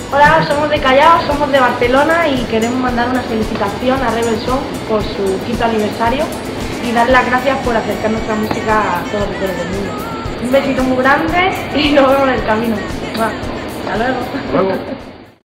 Hola, somos de Callao, somos de Barcelona y queremos mandar una felicitación a Rebel Song por su 5º aniversario y dar las gracias por acercar nuestra música a todos los rincones del mundo. Un besito muy grande y nos vemos en el camino. Hasta luego. Hasta luego.